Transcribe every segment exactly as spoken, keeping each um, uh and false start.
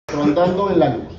Rondando en la luz.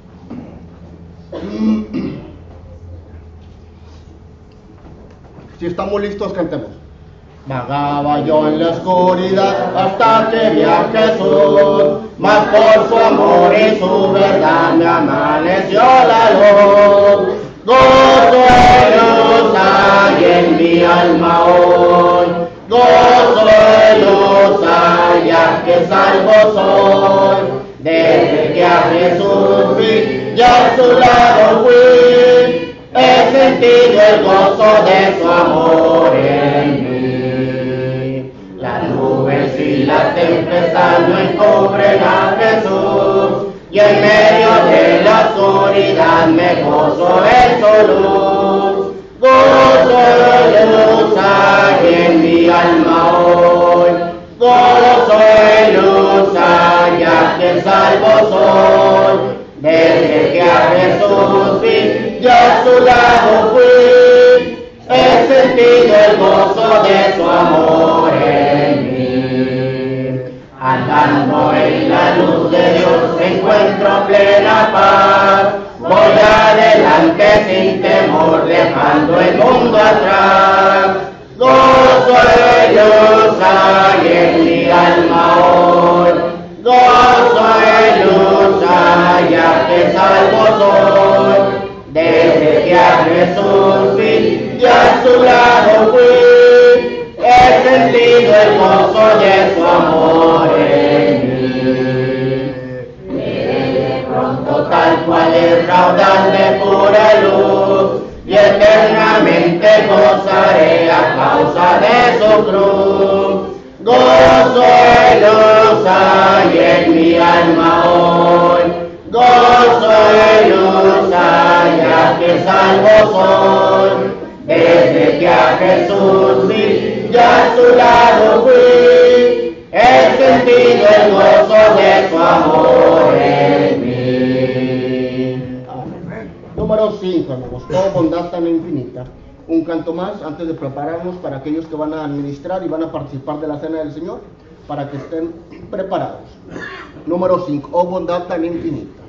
Si estamos listos, cantemos. Vagaba yo en la oscuridad hasta que vi a Jesús, mas por su amor y su verdad me amaneció la luz. Gozo y luz hay en mi alma hoy, gozo y luz hay, ya que salvo soy. Desde que a Jesús vi, ya a su lado fui, he sentido el gozo de su amor en mí. Las nubes y la tempestad no encubren a Jesús, y en medio de la oscuridad me gozo en su luz. Gozo y luz hay en mi alma hoy, gozo y luz hay, ya que salvo soy. Desde que a Jesús vi, ya a su lado fui, he sentido el gozo de su amor en mí. Andando en la luz de Dios encuentro plena paz, voy adelante sin temor, dejando el mundo atrás. Gozo y luz hay en mi alma hoy, gozo y luz hay, ya que salvo soy. Desde que a Jesús vi, ya a su lado fui, he sentido el gozo de su amor en mí. De pronto tal cual el raudal de pura luz, y eternamente gozaré a causa de su cruz. Gozo y luz hay en mi alma hoy, gozo y luz hay, ya que salvo soy. Desde que a Jesús vi, ya a su lado fui, he sentido el gozo de su amor en mí. Amén. Número cinco, amigos. Oh, bondad tan infinita. Un canto más antes de prepararnos para aquellos que van a administrar y van a participar de la cena del Señor, para que estén preparados. Número cinco. Oh, bondad tan infinita.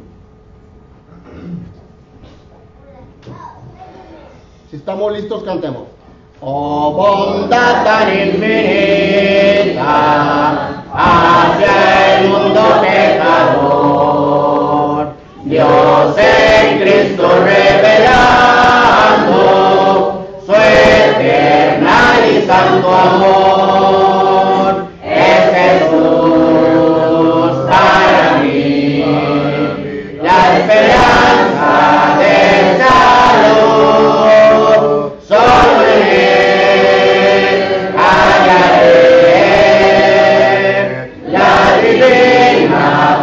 Si estamos listos, cantemos. Oh, bondad tan infinita hacia el mundo pecador, Dios en Cristo revelando su eternal y santo amor. Es Jesús para mí la esperanza de salud. Solo en Él hallaré la divina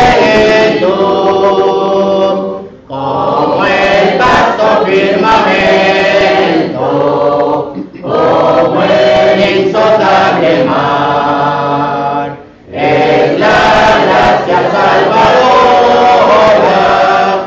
plenitud, como el vasto firmamento, como el insondable mar. Es la gracia salvadora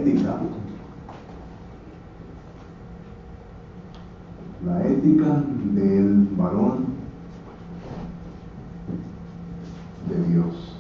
ética, la ética del varón de Dios.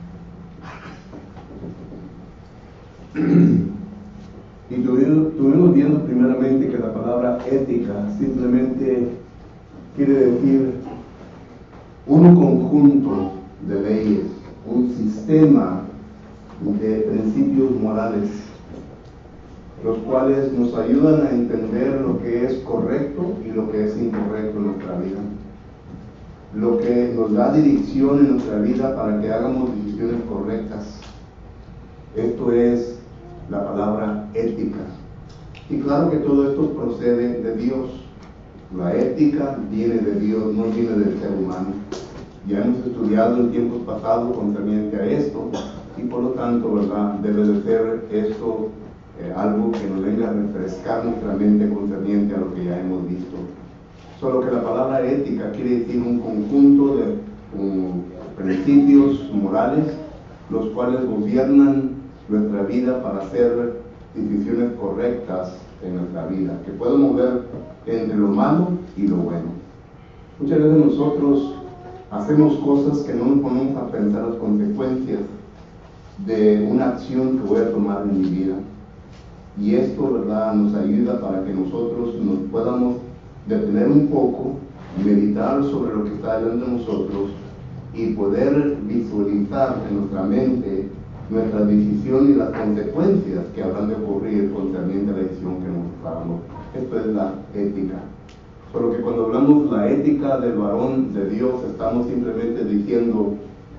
Y estuvimos viendo primeramente que la palabra ética simplemente quiere decir un conjunto de leyes, un sistema de principios morales, los cuales nos ayudan a entender lo que es correcto y lo que es incorrecto en nuestra vida, lo que nos da dirección en nuestra vida para que hagamos decisiones correctas. Esto es la palabra ética. Y claro que todo esto procede de Dios. La ética viene de Dios, no viene del ser humano. Ya hemos estudiado en tiempos pasados concerniente a esto, y por lo tanto, ¿verdad?, debe de ser esto eh, algo que nos venga a refrescar nuestra mente concerniente a lo que ya hemos visto. Solo que la palabra ética quiere decir un conjunto de um, principios morales, los cuales gobiernan nuestra vida para hacer decisiones correctas en nuestra vida, que pueden mover entre lo malo y lo bueno. Muchas veces nosotros hacemos cosas que no nos ponemos a pensar las consecuencias de una acción que voy a tomar en mi vida. Y esto, ¿verdad?, nos ayuda para que nosotros nos podamos detener un poco, meditar sobre lo que está delante de nosotros y poder visualizar en nuestra mente nuestra decisión y las consecuencias que habrán de ocurrir concerniente a la decisión que nos hagamos. Esto es la ética. Solo que cuando hablamos de la ética del varón de Dios, estamos simplemente diciendo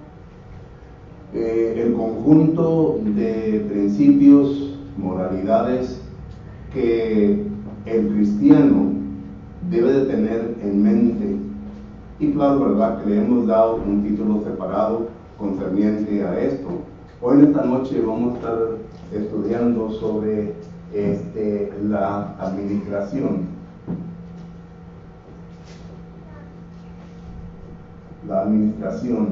eh, el conjunto de principios, moralidades que el cristiano debe de tener en mente. Y claro, ¿verdad?, que le hemos dado un título separado concerniente a esto. Hoy en esta noche vamos a estar estudiando sobre este, la administración. La administración.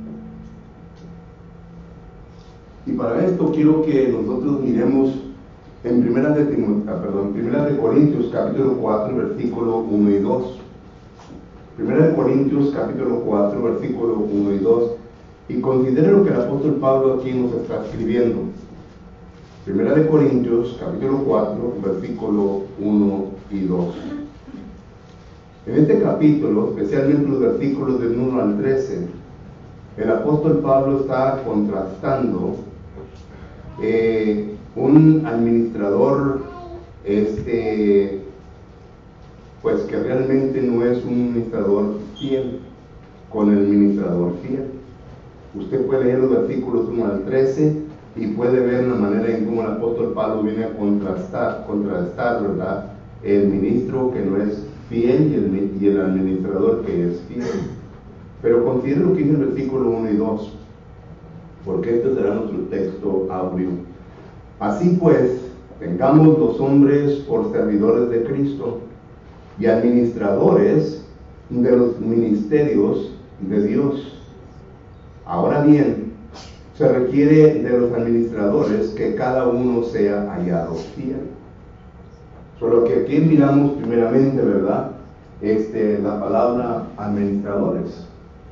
Y para esto quiero que nosotros miremos en Primera de, perdón, Primera de Corintios capítulo cuatro, versículo uno y dos. Primera de Corintios capítulo cuatro, versículo uno y dos. Y considere lo que el apóstol Pablo aquí nos está escribiendo. Primera de Corintios capítulo cuatro, versículo uno y dos. En este capítulo, especialmente los versículos del uno al trece, el apóstol Pablo está contrastando eh, un administrador este, pues que realmente no es un administrador fiel con el administrador fiel. Usted puede leer los versículos uno al trece y puede ver la manera en cómo el apóstol Pablo viene a contrastar, contrastar, ¿verdad?, el ministro que no es fiel y el, y el administrador que es fiel. Pero considere lo que dice el versículo uno y dos, porque este será nuestro texto áureo. Así pues, tengamos los hombres por servidores de Cristo y administradores de los ministerios de Dios. Ahora bien, se requiere de los administradores que cada uno sea hallado fiel. Solo que aquí miramos primeramente, ¿verdad?, este, la palabra administradores.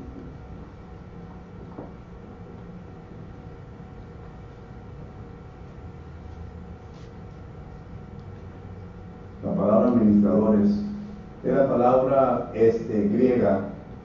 La palabra administradores es la palabra este, griega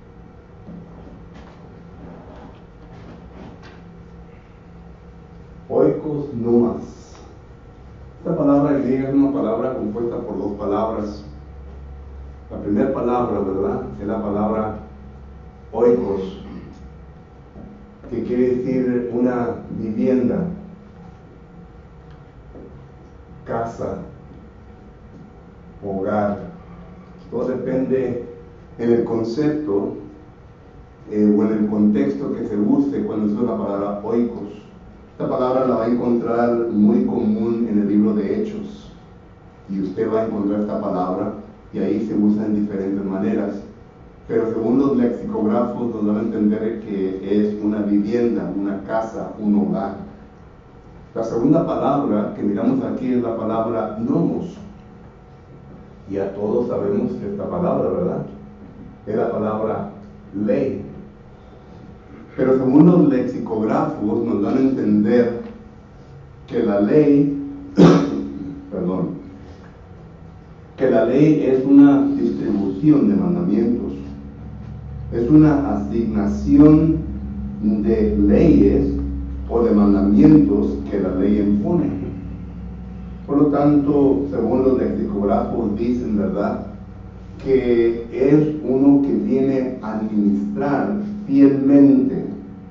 oikos numas. Esta palabra griega es una palabra compuesta por dos palabras. La primera palabra, ¿verdad?, es la palabra oikos, que quiere decir una vivienda, casa, hogar. Todo depende en el concepto eh, o en el contexto que se use cuando se usa la palabra oikos. Esta palabra la va a encontrar muy común en el libro de Hechos, y usted va a encontrar esta palabra y ahí se usa en diferentes maneras, pero según los lexicógrafos nos van a entender que es una vivienda, una casa, un hogar. La segunda palabra que miramos aquí es la palabra nomos. Ya todos sabemos esta palabra, ¿verdad? Es la palabra ley. Pero según los lexicógrafos nos dan a entender que la ley, perdón, que la ley es una distribución de mandamientos, es una asignación de leyes o de mandamientos que la ley impone. Por lo tanto, según los lexicógrafos dicen, ¿verdad?, que es uno que viene a administrar fielmente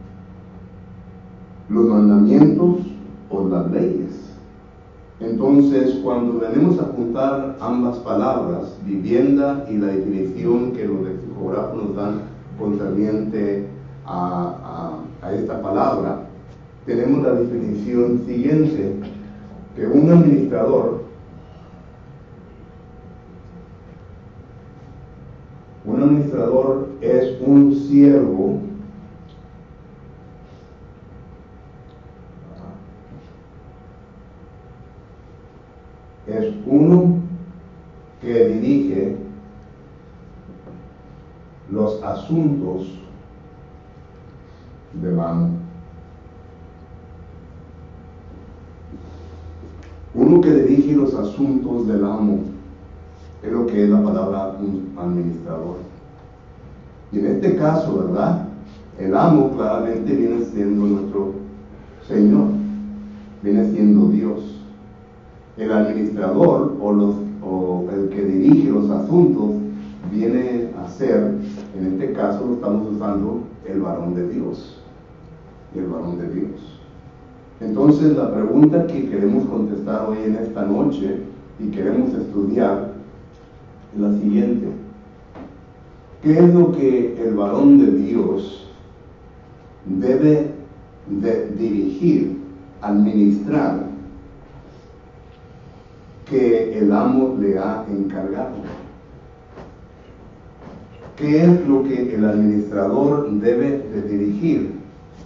los mandamientos o las leyes. Entonces, cuando venimos a juntar ambas palabras, vivienda y la definición que los lexicógrafos nos dan concerniente a, a, a esta palabra, tenemos la definición siguiente, que un administrador, un administrador es un siervo es uno que dirige los asuntos del amo. Uno que dirige los asuntos del amo es lo que es la palabra un administrador. Y en este caso, ¿verdad?, el amo claramente viene siendo nuestro Señor, viene siendo Dios. El administrador o, los, o el que dirige los asuntos viene a ser, en este caso lo estamos usando, el varón de Dios. El varón de Dios. Entonces la pregunta que queremos contestar hoy en esta noche y queremos estudiar es la siguiente. ¿Qué es lo que el varón de Dios debe de dirigir, administrar, que el amo le ha encargado? ¿Qué es lo que el administrador debe de dirigir?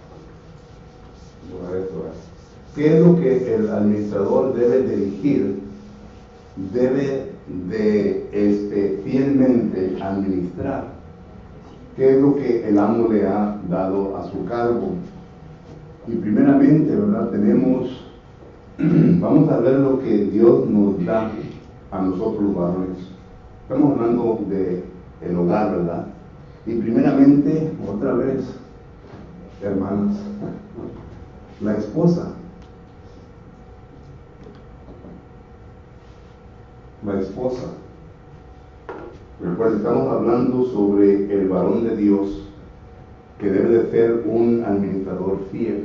¿Qué es lo que el administrador debe dirigir? Debe de este, fielmente administrar. ¿Qué es lo que el amo le ha dado a su cargo? Y primeramente, ¿verdad?, tenemos vamos a ver lo que Dios nos da a nosotros los varones. Estamos hablando de el hogar, ¿verdad? Y primeramente, otra vez, hermanas, la esposa. La esposa. Recuerden, estamos hablando sobre el varón de Dios que debe de ser un administrador fiel.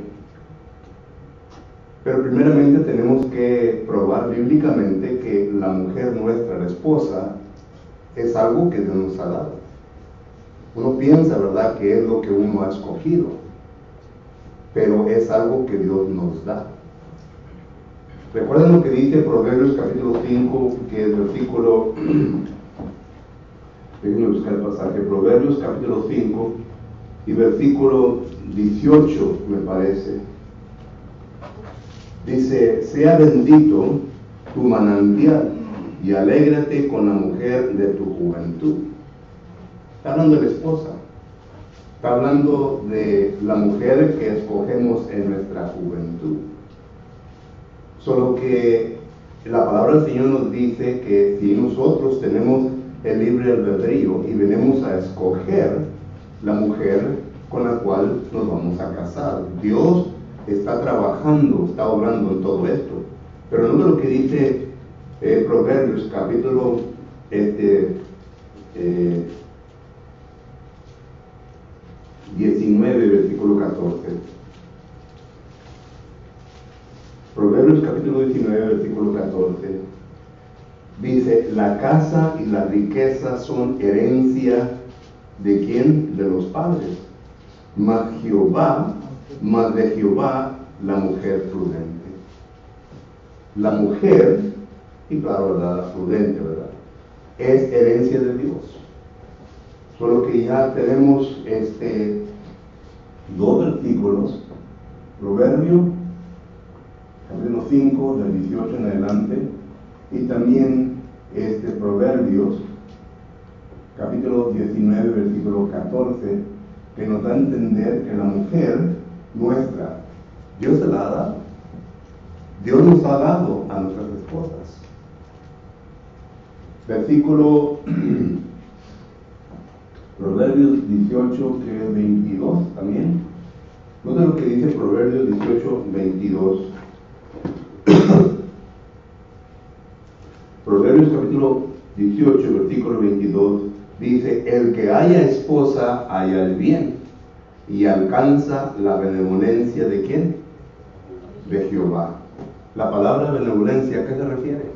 Pero primeramente tenemos que probar bíblicamente que la mujer nuestra, la esposa, es algo que Dios nos ha dado. Uno piensa, ¿verdad?, que es lo que uno ha escogido, pero es algo que Dios nos da. Recuerden lo que dice Proverbios capítulo cinco, que es versículo, déjenme buscar el pasaje, Proverbios capítulo cinco y versículo dieciocho, me parece. Dice: sea bendito tu manantial y alégrate con la mujer de tu juventud. Está hablando de la esposa. Está hablando de la mujer que escogemos en nuestra juventud. Solo que la palabra del Señor nos dice que si nosotros tenemos el libre albedrío y venimos a escoger la mujer con la cual nos vamos a casar, Dios está trabajando, está obrando en todo esto. Pero no de lo que dice eh, Proverbios capítulo este, eh, diecinueve, versículo catorce. Proverbios capítulo diecinueve, versículo catorce. Dice: la casa y la riqueza son herencia ¿de quién? De los padres. Mas Jehová, mas de Jehová la mujer prudente. La mujer, y claro, ¿verdad?, la prudente, ¿verdad?, es herencia de Dios. Solo que ya tenemos este dos versículos, Proverbio cinco, del dieciocho en adelante, y también este, Proverbios, capítulo diecinueve, versículo catorce, que nos da a entender que la mujer nuestra, Dios se la ha dado. Dios nos ha dado a nuestras esposas. Versículo Proverbios dieciocho, que es veintidós también. Nota lo que dice Proverbios dieciocho, veintidós. Proverbios capítulo dieciocho, versículo veintidós, dice: el que haya esposa halla el bien y alcanza la benevolencia de ¿quién? De Jehová. La palabra benevolencia, ¿a qué se refiere?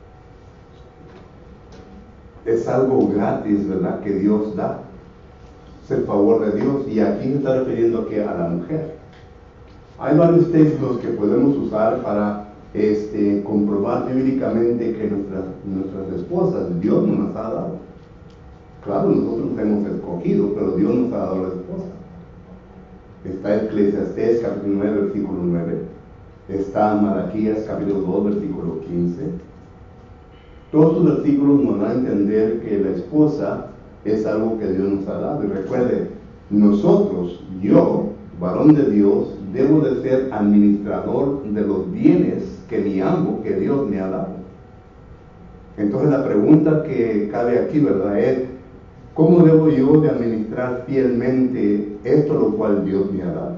Es algo gratis, ¿verdad?, que Dios da. Es el favor de Dios, y aquí se está refiriendo aquí a la mujer. Hay varios textos que podemos usar para este, comprobar bíblicamente que nuestras, nuestras esposas, Dios nos las ha dado. Claro, nosotros hemos escogido, pero Dios nos ha dado la esposa. Está Eclesiastés capítulo nueve, versículo nueve. Está Malaquías capítulo dos, versículo quince. Todos los versículos nos dan a entender que la esposa es algo que Dios nos ha dado. Y recuerde, nosotros, yo, varón de Dios, debo de ser administrador de los bienes que mi amo, que Dios me ha dado. Entonces la pregunta que cabe aquí, ¿verdad?, es: ¿cómo debo yo de administrar fielmente esto lo cual Dios me ha dado?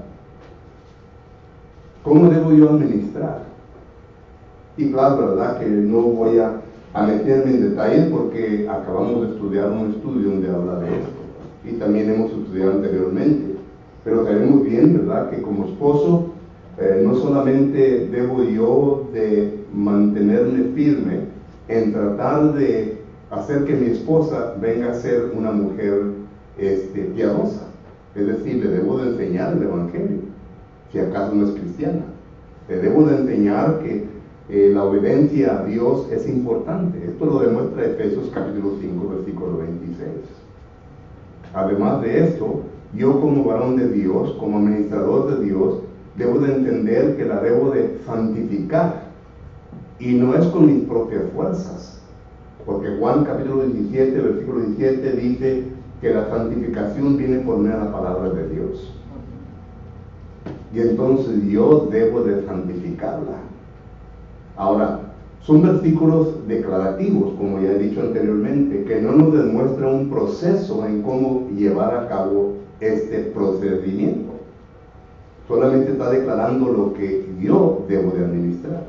¿Cómo debo yo administrar? Y claro, ¿verdad?, que no voy a, a meterme en detalles porque acabamos de estudiar un estudio donde habla de esto. Y también hemos estudiado anteriormente. Pero sabemos bien, ¿verdad?, que como esposo, eh, no solamente debo yo de mantenerme firme en tratar de hacer que mi esposa venga a ser una mujer este, piadosa. Es decir, le debo de enseñar el Evangelio, si acaso no es cristiana. Le debo de enseñar que eh, la obediencia a Dios es importante. Esto lo demuestra Efesios capítulo cinco, versículo veintiséis. Además de esto, yo como varón de Dios, como administrador de Dios, debo de entender que la debo de santificar. Y no es con mis propias fuerzas. Porque Juan capítulo diecisiete, versículo diecisiete dice que la santificación viene por medio de la palabra de Dios. Y entonces yo debo de santificarla. Ahora, son versículos declarativos, como ya he dicho anteriormente, que no nos demuestran un proceso en cómo llevar a cabo este procedimiento. Solamente está declarando lo que yo debo de administrar.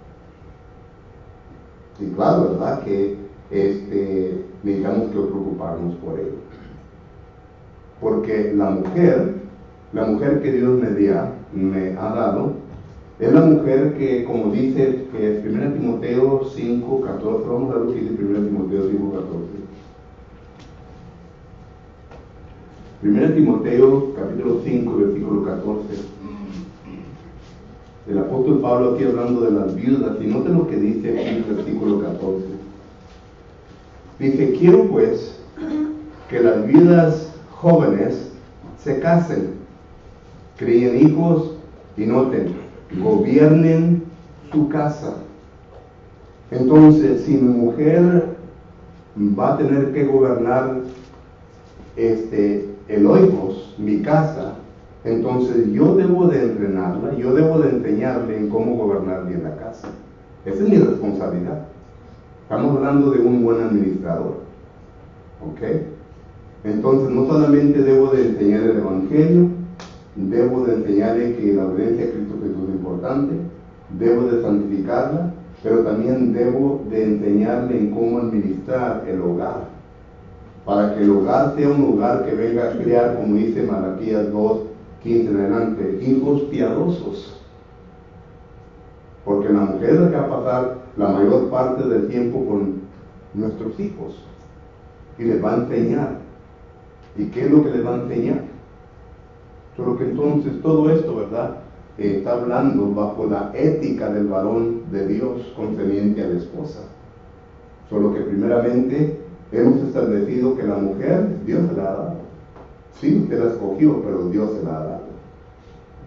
Y claro, ¿verdad?, que este, necesitamos que preocuparnos por ello. Porque la mujer, la mujer que Dios me, dia, me ha dado, es la mujer que, como dice que es primera Timoteo cinco, catorce, vamos a ver lo que dice primera Timoteo cinco, catorce. primera Timoteo capítulo cinco, versículo catorce. El apóstol Pablo aquí hablando de las viudas, y noten lo que dice aquí en el versículo catorce. Dice: quiero pues que las viudas jóvenes se casen, críen hijos y noten, gobiernen su casa. Entonces, si mi mujer va a tener que gobernar este, el hijos, mi casa, entonces yo debo de entrenarla, yo debo de enseñarle en cómo gobernar bien la casa. Esa es mi responsabilidad. Estamos hablando de un buen administrador. ¿Ok? Entonces no solamente debo de enseñar el Evangelio, debo de enseñarle que la obediencia a Cristo Jesús es importante, debo de santificarla, pero también debo de enseñarle en cómo administrar el hogar, para que el hogar sea un hogar que venga a crear, como dice Malaquías dos, quince en adelante, hijos piadosos. Porque la mujer es la que va a pasar la mayor parte del tiempo con nuestros hijos y les va a enseñar. ¿Y qué es lo que les va a enseñar? Solo que entonces todo esto, ¿verdad?, Eh, está hablando bajo la ética del varón de Dios concerniente a la esposa. Solo que primeramente hemos establecido que la mujer, Dios se la ha dado. Sí, usted la escogió, pero Dios se la ha dado.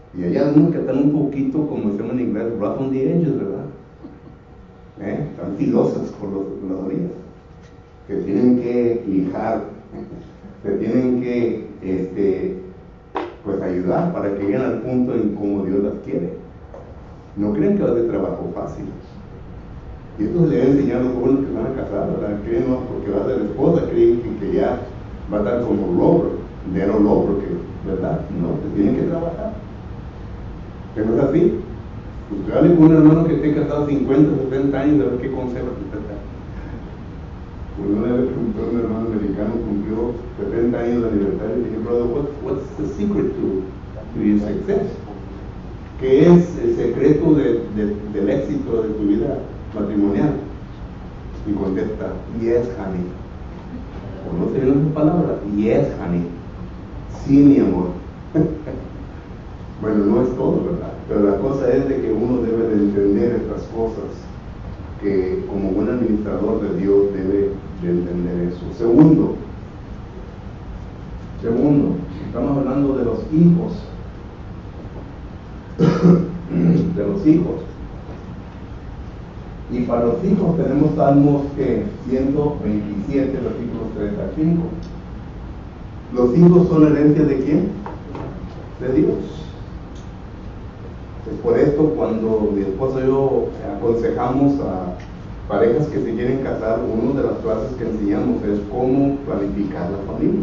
Y hay algunos que están un poquito, como decimos en inglés, rough on the edges, ¿verdad? ¿Eh? Están filosas por los, las orillas, que tienen que lijar, que tienen que este, pues ayudar para que lleguen al punto en como Dios las quiere. No creen que va a ser trabajo fácil. Y esto se le debe enseñar a los jóvenes que van a casar, ¿verdad? Creen, no, porque va a ser esposa, creen que, que ya va a estar como logro, de no logro, que, ¿verdad? No, que tienen que trabajar. ¿Que no es así? Usted hable con un hermano que esté casado cincuenta, sesenta años, a ver qué consejo usted da. Pues una vez preguntó a un hermano americano, cumplió setenta años de aniversario, y dije, brother, what, what's the secret to, to your success? ¿Qué es el secreto de, de, del éxito de tu vida matrimonial? Y contesta, yes, honey. O no sé bien esa palabra, yes, honey. Sí, mi amor. Bueno, no es todo, ¿verdad? Pero la cosa es de que uno debe de entender estas cosas, que como buen administrador de Dios debe de entender eso. Segundo, segundo, estamos hablando de los hijos, de los hijos. Y para los hijos tenemos Salmos que ciento veintisiete, versículos treinta y cinco. Los hijos son herencia de quién? De Dios. Es por esto cuando mi esposa y yo aconsejamos a parejas que se quieren casar, una de las clases que enseñamos es cómo planificar la familia.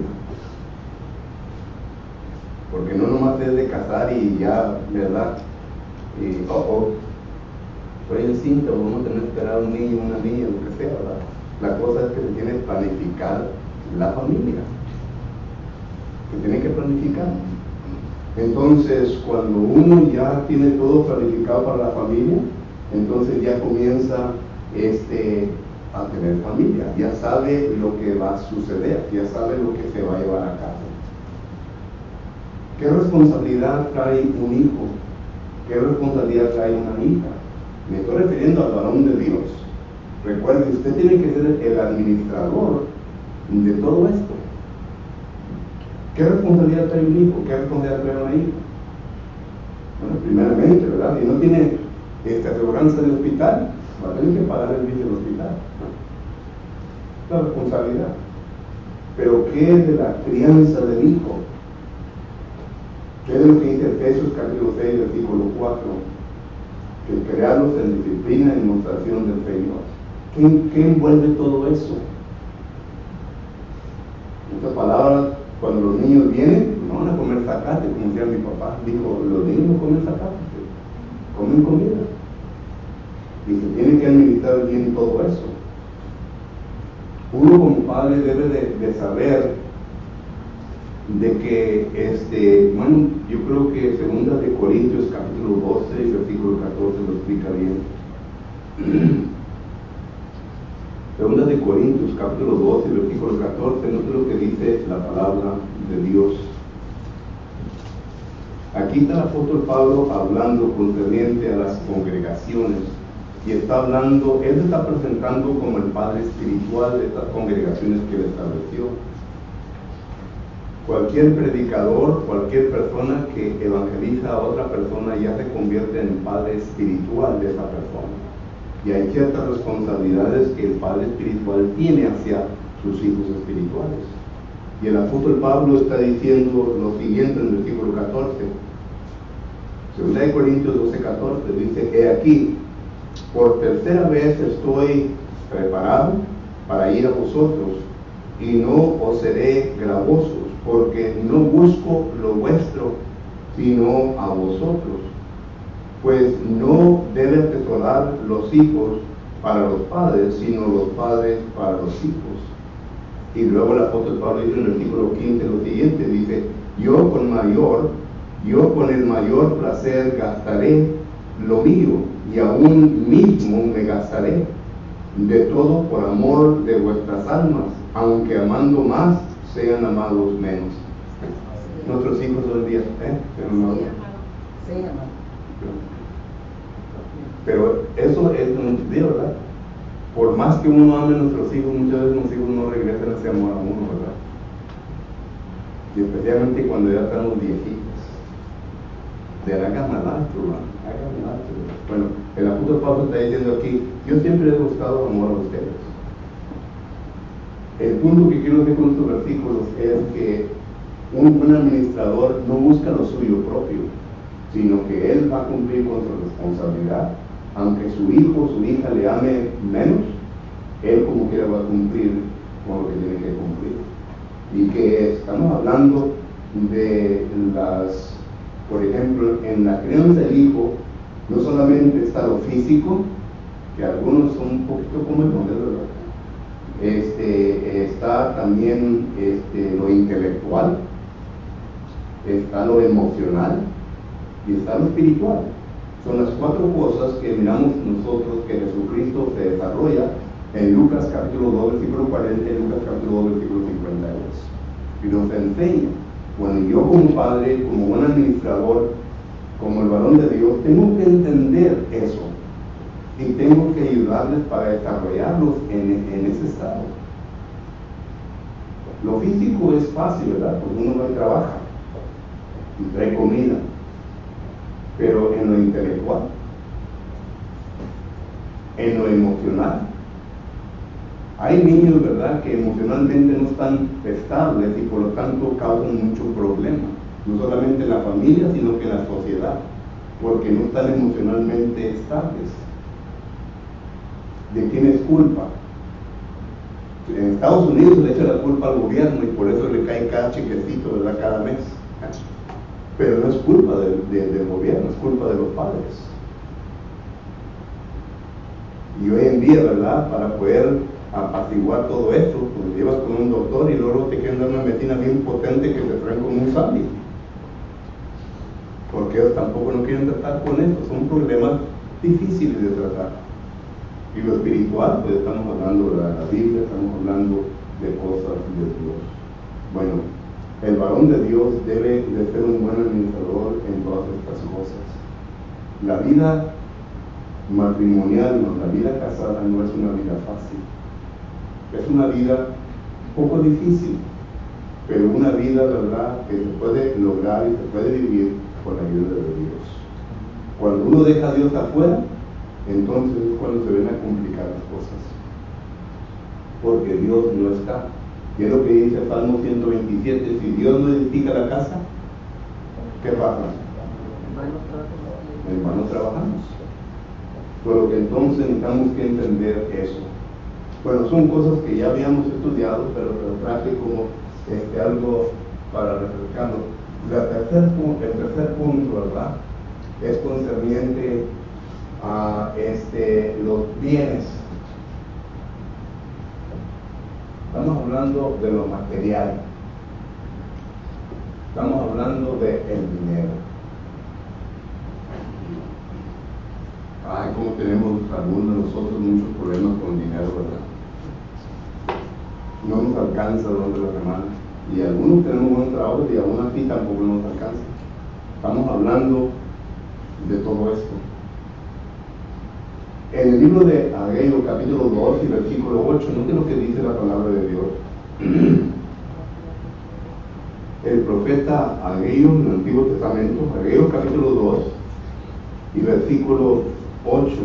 Porque no nomás es de casar y ya, ¿verdad? Y, oh, oh, soy el cinto, vamos a tener que esperar a un niño, una niña, lo que sea, ¿verdad? La cosa es que se tiene que planificar la familia. Se tiene que planificar. Entonces, cuando uno ya tiene todo planificado para la familia, entonces ya comienza este, a tener familia, ya sabe lo que va a suceder, ya sabe lo que se va a llevar a cabo. ¿Qué responsabilidad trae un hijo? ¿Qué responsabilidad trae una hija? Me estoy refiriendo al varón de Dios. Recuerde, usted tiene que ser el administrador de todo esto. ¿Qué responsabilidad trae un hijo? ¿Qué responsabilidad trae una hija? Bueno, primeramente, ¿verdad? Si no tiene esta aseguranza del hospital, va a tener que pagar el bill del hospital. La responsabilidad. Pero ¿qué es de la crianza del hijo? ¿Qué es lo que dice Efesios capítulo seis, versículo cuatro? Que crearlos en disciplina y demostración del Señor. ¿Qué, ¿Qué envuelve todo eso? En otras palabras, cuando los niños vienen, no van a comer zacate, como decía mi papá. Dijo, los niños no comen zacate, comen comida. Y se tiene que administrar bien todo eso. Uno como padre debe de, de saber de que, este, bueno, yo creo que segunda de Corintios capítulo doce y versículo catorce lo explica bien. Segunda de Corintios capítulo doce y versículo catorce, no sé lo que dice la palabra de Dios. Aquí está el apóstol Pablo hablando concerniente a las congregaciones y está hablando, él se está presentando como el padre espiritual de estas congregaciones que él estableció. Cualquier predicador, cualquier persona que evangeliza a otra persona ya se convierte en el padre espiritual de esa persona. Y hay ciertas responsabilidades que el padre espiritual tiene hacia sus hijos espirituales. Y el apóstol Pablo está diciendo lo siguiente en el versículo catorce. segunda de Corintios doce, catorce dice, he aquí, por tercera vez estoy preparado para ir a vosotros, y no os seré gravosos, porque no busco lo vuestro, sino a vosotros. Pues no debe atesorar los hijos para los padres, sino los padres para los hijos. Y luego el apóstol Pablo dice en el versículo quince lo siguiente, dice, yo con mayor, yo con el mayor placer gastaré lo mío, y aún mismo me gastaré de todo por amor de vuestras almas, aunque amando más, sean amados menos. Nuestros hijos hoy día, ¿eh? Sean amados. Sí, amado. Pero eso es un sentido, ¿verdad? Por más que uno ame a nuestros hijos, muchas veces los hijos no regresan ese amor a uno, ¿verdad? Y especialmente cuando ya estamos viejitos. de hágame alto, hágame alto. Bueno, el apóstol Pablo está diciendo aquí, yo siempre he buscado amor a ustedes. El punto que quiero decir con estos versículos es que un buen administrador no busca lo suyo propio, sino que él va a cumplir con su responsabilidad. Aunque su hijo o su hija le ame menos, él como quiera va a cumplir con lo que tiene que cumplir. Y que estamos hablando de las, por ejemplo, en la crianza del hijo, no solamente está lo físico, que algunos son un poquito como el modelo, ¿verdad? Este, está también este, lo intelectual, está lo emocional y está lo espiritual. Son las cuatro cosas que miramos nosotros que Jesucristo se desarrolla en Lucas capítulo dos, versículo cuarenta, y Lucas capítulo dos, versículo cincuenta y dos. Y nos enseña. Bueno, yo como padre, como buen administrador, como el varón de Dios, tengo que entender eso y tengo que ayudarles para desarrollarlos en, en ese estado. Lo físico es fácil, ¿verdad? Pues uno va y trabaja y trae comida, pero en lo intelectual, en lo emocional, hay niños, ¿verdad?, que emocionalmente no están estables y por lo tanto causan mucho problema, no solamente en la familia, sino que en la sociedad, porque no están emocionalmente estables. ¿De quién es culpa? En Estados Unidos se le echa la culpa al gobierno y por eso le cae cada chequecito, ¿verdad?, cada mes. Pero no es culpa del, de, del gobierno, es culpa de los padres. Y hoy en día, ¿verdad?, para poder apaciguar todo esto, pues llevas con un doctor y luego te quieren dar una medicina bien potente que te traen como un zombie. Porque ellos tampoco no quieren tratar con esto, son problemas difíciles de tratar. Y lo espiritual, pues estamos hablando de la Biblia, estamos hablando de cosas de Dios. Bueno, el varón de Dios debe de ser un buen administrador en todas estas cosas. La vida matrimonial, no, la vida casada no es una vida fácil. Es una vida poco difícil, pero una vida, ¿verdad?, que se puede lograr y se puede vivir con la ayuda de Dios. Cuando uno deja a Dios afuera, entonces es cuando se ven a complicar las cosas, porque Dios no está. Y es lo que dice Salmo ciento veintisiete, si Dios no edifica la casa, ¿qué pasa? En vano trabajamos. Por lo que entonces necesitamos que entender eso. Bueno, son cosas que ya habíamos estudiado, pero lo traje como este, algo para refrescarlo. La tercer, el tercer punto, ¿verdad?, es concerniente a este, los bienes. Estamos hablando de lo material. Estamos hablando del dinero. Ay, como tenemos algunos de nosotros muchos problemas con dinero, ¿verdad? No nos alcanza durante la semana. Y algunos tenemos buenos trabajos y aún así tampoco nos alcanza. Estamos hablando de todo esto. En el libro de Ageo, capítulo dos y versículo ocho, note lo que dice la palabra de Dios. El profeta Ageo, en el Antiguo Testamento, Ageo capítulo dos y versículo ocho,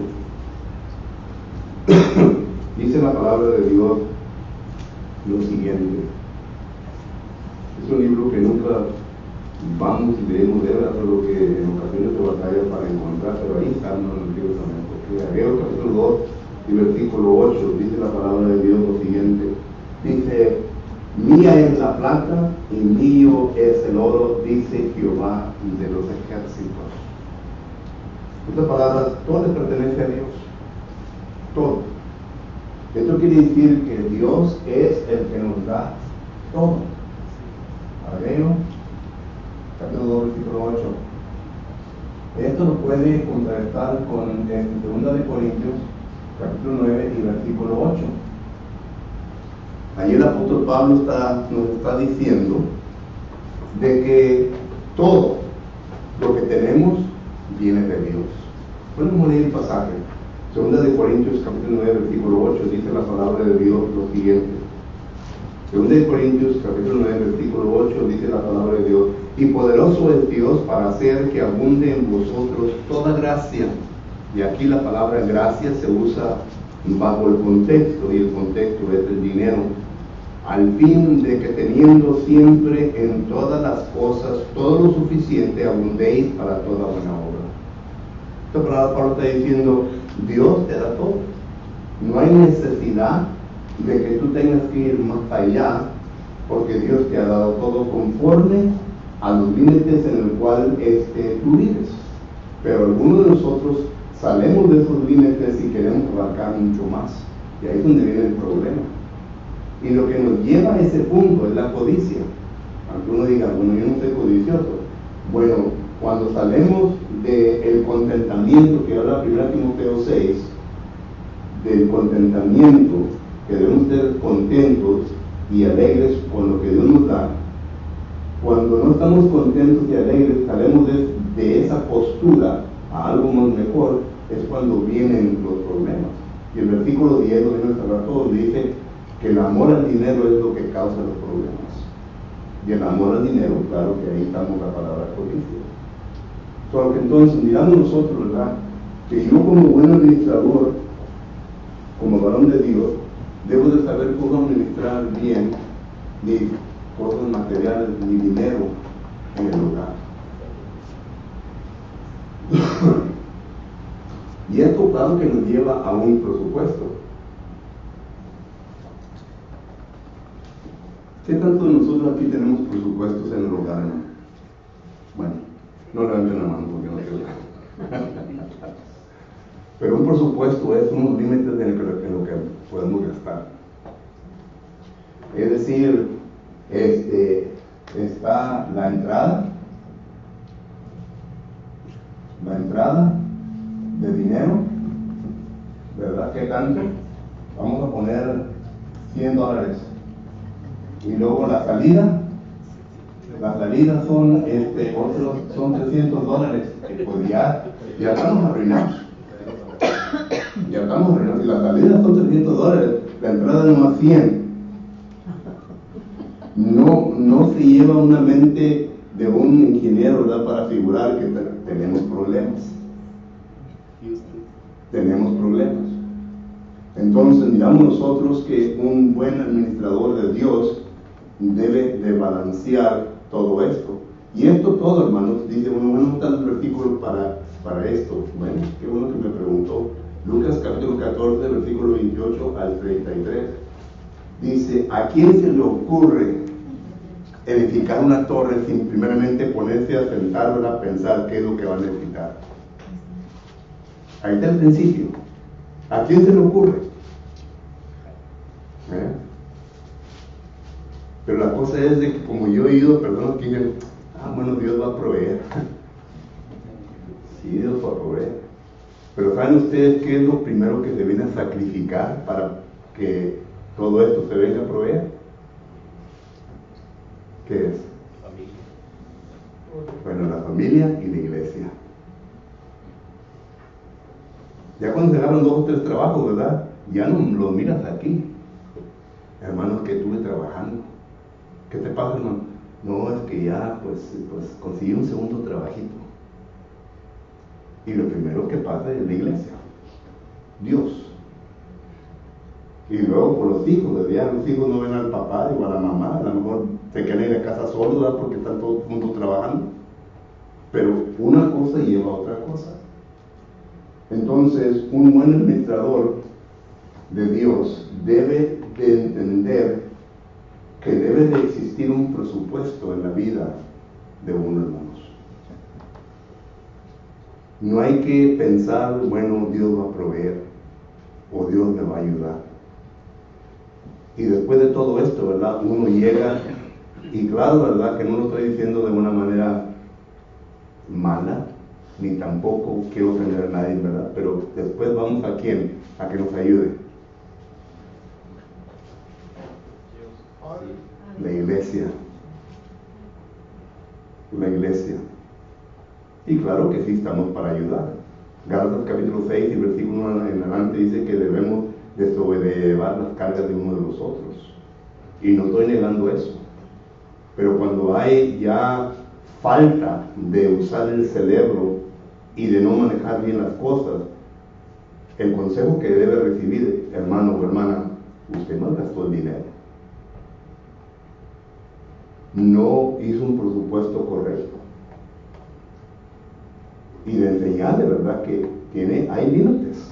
dice la palabra de Dios lo siguiente. Es un libro que nunca vamos y leemos de él, solo que en ocasiones de batalla para encontrar, pero ahí está en el Antiguo Testamento. Ageo capítulo dos y versículo ocho dice la palabra de Dios lo siguiente. Dice: mía es la plata y mío es el oro, dice Jehová de los ejércitos. Estas palabras, todo le pertenece a Dios. Todo. Esto quiere decir que Dios es el que nos da todo. Ageo capítulo dos versículo ocho. Esto lo puede contrastar con en segunda de Corintios capítulo nueve y versículo ocho. Allí el apóstol Pablo está, nos está diciendo de que todo lo que tenemos viene de Dios. Podemos leer el pasaje. Segunda de Corintios capítulo nueve versículo ocho dice la palabra de Dios lo siguiente. Segunda de Corintios capítulo nueve versículo ocho dice la palabra de Dios: y poderoso es Dios para hacer que abunde en vosotros toda gracia. Y aquí la palabra gracia se usa bajo el contexto, y el contexto es el dinero, al fin de que teniendo siempre en todas las cosas todo lo suficiente, abundéis para toda buena obra. Esta palabra Pablo está diciendo, Dios te da todo. No hay necesidad de que tú tengas que ir más allá, porque Dios te ha dado todo conforme a los límites en el cual este, tú vives. Pero algunos de nosotros salemos de esos límites y queremos abarcar mucho más, y ahí es donde viene el problema. Y lo que nos lleva a ese punto es la codicia. Aunque uno diga, bueno, yo no soy codicioso. Bueno, cuando salemos del contentamiento que habla primero Timoteo seis, del contentamiento, que debemos ser contentos y alegres con lo que Dios nos da, cuando no estamos contentos y alegres, salimos de, de esa postura a algo más mejor, es cuando vienen los problemas. Y el versículo diez, lo vimos hace rato, donde dice que el amor al dinero es lo que causa los problemas. Y el amor al dinero, claro que ahí estamos la palabra codicia. Solo que entonces miramos nosotros, ¿verdad? Que yo como buen administrador, como varón de Dios, debo de saber cómo administrar bien mis cosas materiales, mi dinero en el hogar. Y esto claro que nos lleva a un presupuesto. ¿Qué tanto de nosotros aquí tenemos presupuestos en el hogar? ¿No? Bueno, no levanten la mano porque no quiero. Pero un presupuesto es unos límites en, el que, en lo que podemos gastar. Es decir, este, está la entrada, la entrada de dinero, ¿verdad? ¿Qué tanto? Vamos a poner cien dólares. Y luego la salida, la salida son, este, otros, son trescientos dólares. Pues ya, ya estamos arruinados. Ya estamos arruinados. Y la salida son trescientos dólares, la entrada es más cien. No, no se lleva una mente de un ingeniero, ¿verdad?, para figurar que tenemos problemas. Tenemos problemas. Entonces miramos nosotros que un buen administrador de Dios debe de balancear todo esto. Y esto todo, hermanos, dice uno, bueno, está el versículo para, para esto. Bueno, qué bueno que me preguntó. Lucas capítulo catorce, versículo veintiocho al treinta y tres. Dice, ¿a quién se le ocurre edificar una torre sin primeramente ponerse a sentar, a pensar qué es lo que va a necesitar? Ahí está el principio. ¿A quién se le ocurre? ¿Eh? Pero la cosa es de que como yo he oído personas que dicen, ah, bueno, Dios va a proveer. Sí, Dios va a proveer. Pero ¿saben ustedes qué es lo primero que se viene a sacrificar para que todo esto se venga a proveer? ¿Qué es? Familia. Bueno, la familia y la iglesia. Ya cuando se agarran dos o tres trabajos, ¿verdad? Ya no los miras aquí. Hermanos, que estuve trabajando. ¿Qué te pasa, hermano? No, es que ya pues, pues conseguí un segundo trabajito. Y lo primero que pasa es la iglesia, Dios. Y luego por los hijos, ¿verdad? Ya los hijos no ven al papá o a la mamá, a lo mejor se quedan en la casa solos, ¿verdad?, porque están todos juntos trabajando. Pero una cosa lleva a otra cosa. Entonces, un buen administrador de Dios debe de entender que debe de existir un presupuesto en la vida de uno, hermanos. No hay que pensar, bueno, Dios va a proveer o Dios me va a ayudar. Y después de todo esto, ¿verdad?, uno llega, y claro, ¿verdad?, que no lo estoy diciendo de una manera mala, ni tampoco quiero ofender a nadie, ¿verdad? Pero después vamos a quién, a que nos ayude. La iglesia. La iglesia. Y claro que sí estamos para ayudar. Gálatas capítulo seis y versículo uno en adelante dice que debemos de sobrellevar las cargas de uno de los otros. Y no estoy negando eso. Pero cuando hay ya falta de usar el cerebro y de no manejar bien las cosas, el consejo que debe recibir, hermano o hermana, usted malgastó el dinero. No hizo un presupuesto correcto. Y de enseñar de verdad que tiene, hay límites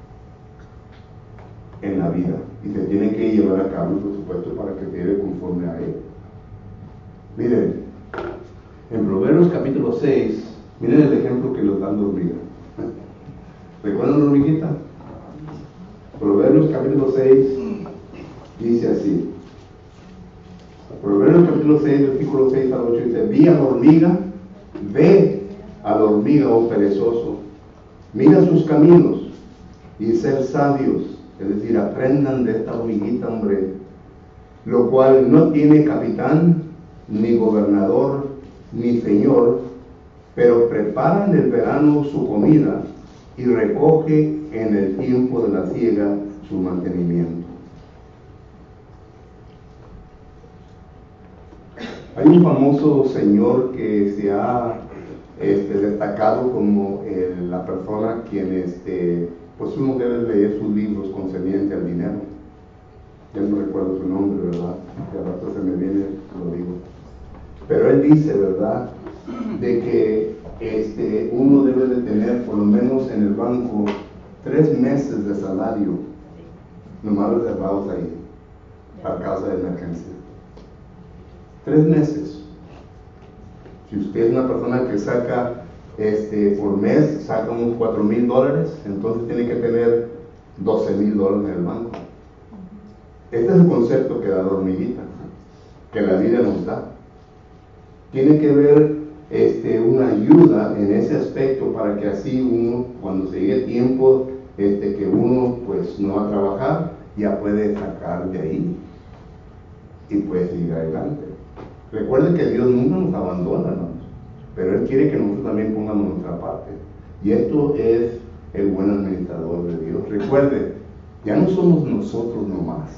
en la vida y se tiene que llevar a cabo el presupuesto para que se lleve conforme a él. Miren, en Proverbios capítulo seis, miren el ejemplo que nos dan la hormiga. ¿Recuerdan la hormiguita? Proverbios capítulo seis dice así. Proverbios capítulo seis, versículo seis al ocho dice: vi a la hormiga, ve a la hormiga, oh perezoso, mira sus caminos y ser sabios, es decir, aprendan de esta hormiguita, hombre, lo cual no tiene capitán, ni gobernador, ni señor, pero prepara en el verano su comida y recoge en el tiempo de la siega su mantenimiento. Hay un famoso señor que se ha este, destacado como el, la persona quien este, pues uno debe leer sus libros concernientes al dinero. Ya no recuerdo su nombre, ¿verdad? Que al rato se me viene, lo digo. Pero él dice, ¿verdad?, de que este, uno debe de tener por lo menos en el banco tres meses de salario nomás reservados ahí para causa de emergencia. Tres meses. Si usted es una persona que saca este, por mes, saca unos cuatro mil dólares, entonces tiene que tener doce mil dólares en el banco. Este es el concepto que da la hormiguita, que la vida nos da. Tiene que haber este, una ayuda en ese aspecto para que así uno, cuando se llegue tiempo este, que uno pues no va a trabajar, ya puede sacar de ahí y puede seguir adelante. Recuerden que Dios nunca nos abandona, ¿no? Pero Él quiere que nosotros también pongamos nuestra parte. Y esto es el buen administrador de Dios. Recuerde, ya no somos nosotros nomás.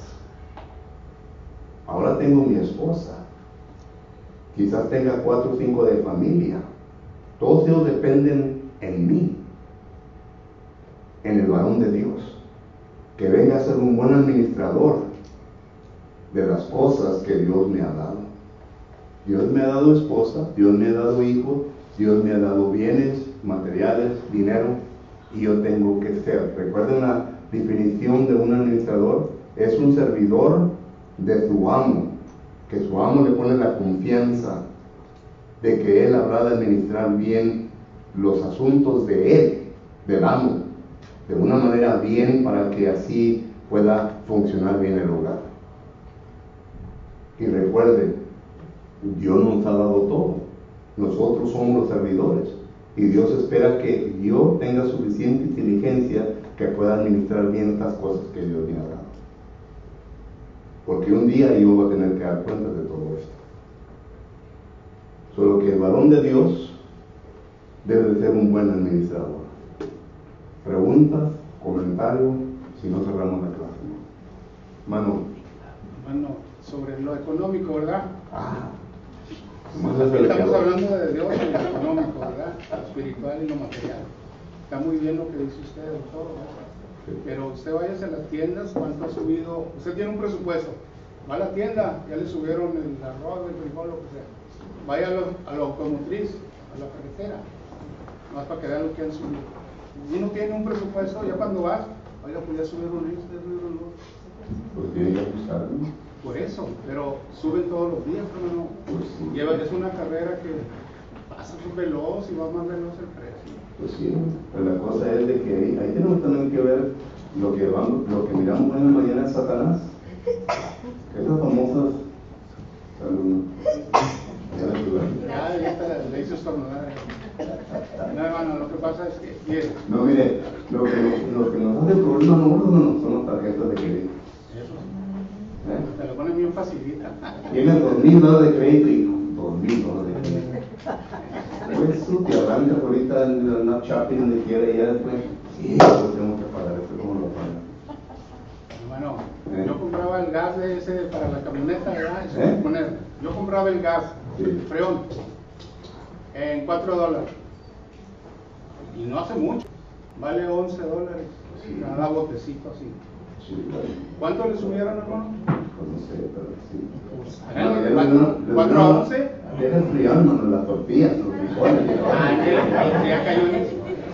Ahora tengo mi esposa. Quizás tenga cuatro o cinco de familia. Todos ellos dependen en mí, en el varón de Dios, que venga a ser un buen administrador de las cosas que Dios me ha dado. Dios me ha dado esposa, Dios me ha dado hijos, Dios me ha dado bienes, materiales, dinero, y yo tengo que ser. Recuerden la definición de un administrador: es un servidor de su amo, que su amo le pone la confianza de que él habrá de administrar bien los asuntos de él, del amo, de una manera bien, para que así pueda funcionar bien el hogar. Y recuerde, Dios nos ha dado todo. Nosotros somos los servidores y Dios espera que yo tenga suficiente inteligencia que pueda administrar bien estas cosas que Dios me ha dado. Porque un día yo voy a tener que dar cuenta de todo esto. Solo que el varón de Dios debe de ser un buen administrador. Preguntas, comentarios, si no cerramos la clase. Mano. Bueno, sobre lo económico, ¿verdad? Ah. Estamos hablando de Dios y lo económico, ¿verdad? Lo espiritual y lo material. Está muy bien lo que dice usted, doctor, ¿verdad? Pero usted vaya a las tiendas, ¿cuánto ha subido? Usted tiene un presupuesto, va a la tienda, ya le subieron el arroz, el frijol, lo que sea. Vaya a lo, a lo automotriz, a la carretera, más para que vean lo que han subido. Si uno tiene un presupuesto, ya cuando vas, oiga, pues ya subieron esto, ya subieron lo otro. Pues tiene que ajustar, ¿no? Por eso, pero suben todos los días, hermano. Pues sí. Lleva, es una carrera que pasa muy veloz y va más veloz el precio. Pues sí, pero la cosa es de que ahí, ahí tenemos también que ver lo que vamos, lo que miramos en la mañana de Satanás. Esas famosas saludos. Ya, ya está, le hizo estornudar. No, hermano, lo que pasa es que, mire. No, mire, lo que, lo que nos hace problema no, no, no, son las tarjetas de crédito. ¿Eh? Te lo ponen bien facilita. Tienes dos mil dólares de crédito y dos mil dólares de crédito. Pues tú te arrancas ahorita en el Snap Shopping donde quiera y ya después, sí, yo tengo que pagar esto, ¿cómo lo pagan? Bueno, ¿Eh? yo compraba el gas de ese para la camioneta, ¿verdad? Eso ¿Eh? poner. Yo compraba el gas, Sí. el freón. en cuatro dólares. Y no hace mucho. Vale once dólares. Cada botecito así. ¿Cuánto le subieron, hermano? No sé, pero sí. Pues, No, ¿cuatro, no, no, cuatro no, a once? Deja enfriándonos las tortillas, los frijoles. Ah, ya, ya cayó en eso.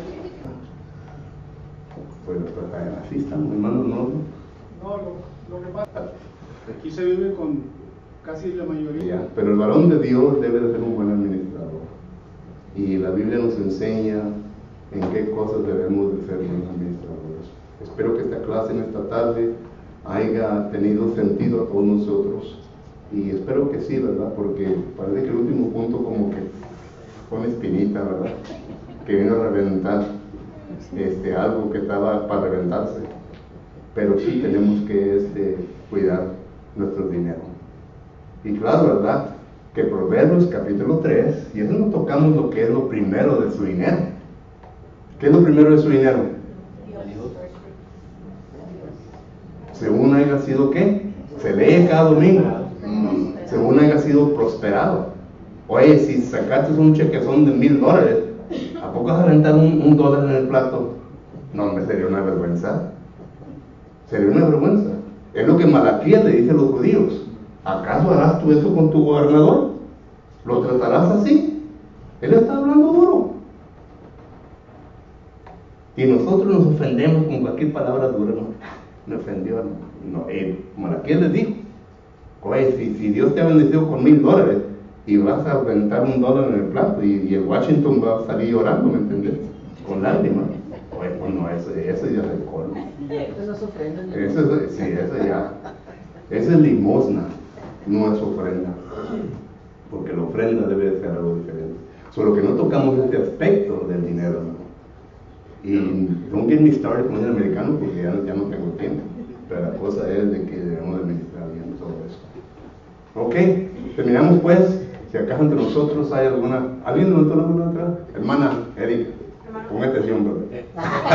Pues, pues así estamos, hermano, no. No, lo, lo que pasa, aquí se vive con casi la mayoría. Ya, pero el varón de Dios debe de ser un buen administrador. Y la Biblia nos enseña en qué cosas debemos de ser buenos administradores. Espero que esta clase en esta tarde haya tenido sentido a todos nosotros. Y espero que sí, ¿verdad? Porque parece que el último punto como que fue una espinita, ¿verdad? Que vino a reventar este, algo que estaba para reventarse. Pero sí tenemos que este, cuidar nuestro dinero. Y claro, ¿verdad? Que Proverbios capítulo tres, y eso no tocamos lo que es lo primero de su dinero. ¿Qué es lo primero de su dinero? Según haya sido ¿qué? Se lee cada domingo. Según haya sido prosperado. Oye, si sacaste un chequezón de mil dólares, ¿a poco vas a rentar un, un dólar en el plato? No, me sería una vergüenza. Sería una vergüenza. Es lo que Malaquías le dice a los judíos. ¿Acaso harás tú eso con tu gobernador? ¿Lo tratarás así? Él está hablando duro. Y nosotros nos ofendemos con cualquier palabra dura. No, me ofendió. No, no él, Malaquías les dijo. Oye, si, si Dios te ha bendecido con mil dólares y vas a aventar un dólar en el plato y, y el Washington va a salir llorando, ¿me entiendes? Con lágrimas. Oye, pues no, eso, eso ya es el colmo. Eso no es ofrenda. Eso es, sí, eso ya. Eso es limosna, no es ofrenda. Porque la ofrenda debe de ser algo diferente. Solo que no tocamos este aspecto del dinero, ¿no? Y don't get me started con el americano porque ya, ya no tengo tiempo. Pero la cosa es de que debemos administrar bien todo eso. Ok, terminamos pues. Si acaso entre nosotros hay alguna... ¿Alguien levantó la mano atrás? Hermana, Erika, con atención, brother.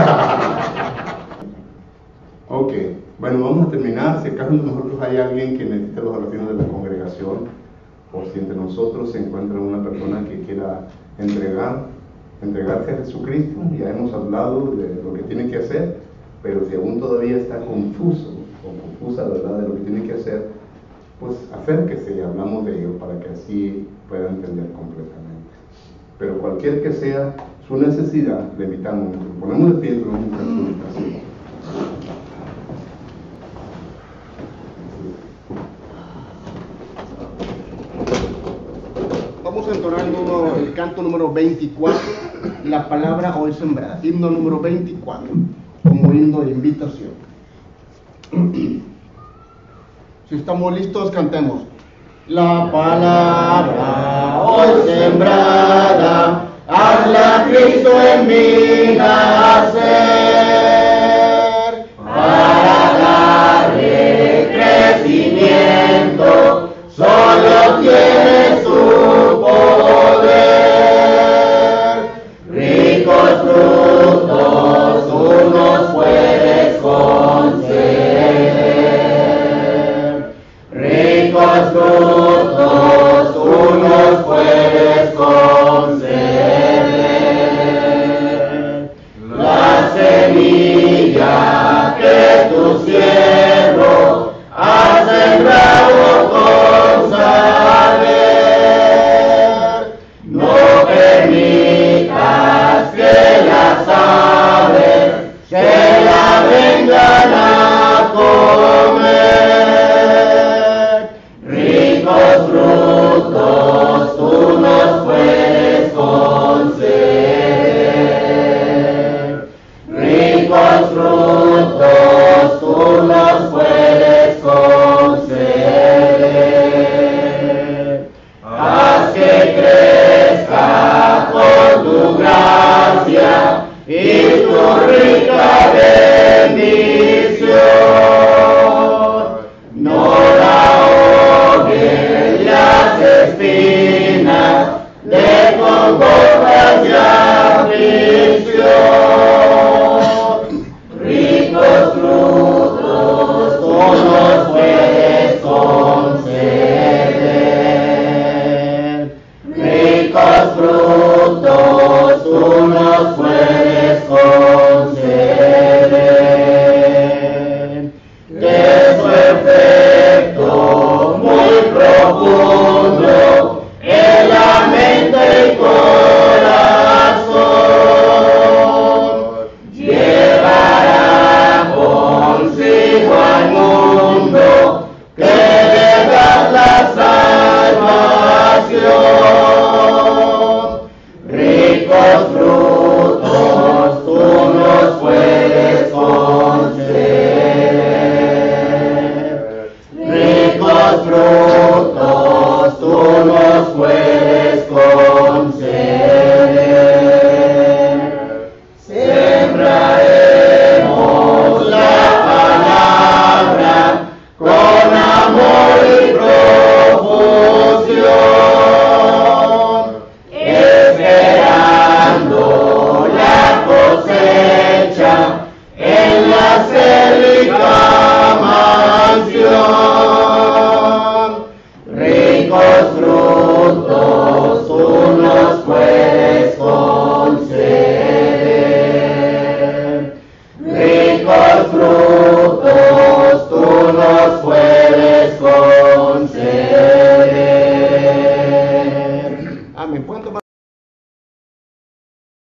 Ok, bueno, vamos a terminar. Si acaso entre nosotros hay alguien que necesite las oraciones de la congregación, o si entre nosotros se encuentra una persona que quiera entregar, entregarse a Jesucristo, ya hemos hablado de lo que tiene que hacer, pero si aún todavía está confuso o confusa, ¿verdad?, de lo que tiene que hacer, pues acérquese y hablamos de ello para que así pueda entender completamente. Pero cualquier que sea su necesidad, le invitamos, nos ponemos de pie y vamos a hacer su invitación. Vamos a entonar el, número, el canto número veinticuatro, la palabra hoy sembrada, himno número veinticuatro, como himno de invitación. Si estamos listos, cantemos. La palabra hoy sembrada, hazla Cristo en mí nacer, para darle crecimiento, solo tiene su poder. Ricos frutos tú nos puedes conceder, ricos frutos tú nos puedes conceder. La semilla que tu siervo ha sembrado con saber, no permitas que las aves se la vengan a comer. Ricos frutos tú nos puedes conceder, ricos frutos tú nos puedes conceder. Haz que crezca con tu gracia y tu rica bendición. No la ahoguen las espinas de congojas y aflicción. Ricos frutos tú nos puedes conceder, ricos frutos ¿me pueden tomar